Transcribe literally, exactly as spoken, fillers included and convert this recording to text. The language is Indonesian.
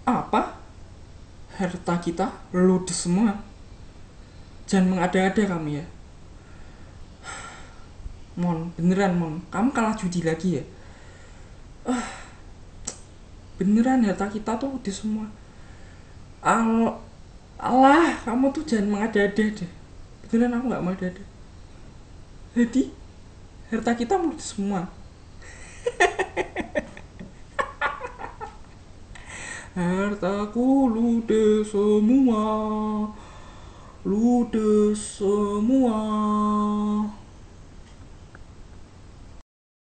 Apa? Harta kita ludes semua? Jangan mengada-ada kamu ya. Mon, beneran Mon, kamu kalah judi lagi ya? Beneran harta kita tuh ludes semua. Al Allah, kamu tuh jangan mengada-ada deh. Beneran aku nggak mengada-ada. Jadi harta kita ludes semua. Hartaku ludes semua, ludes semua.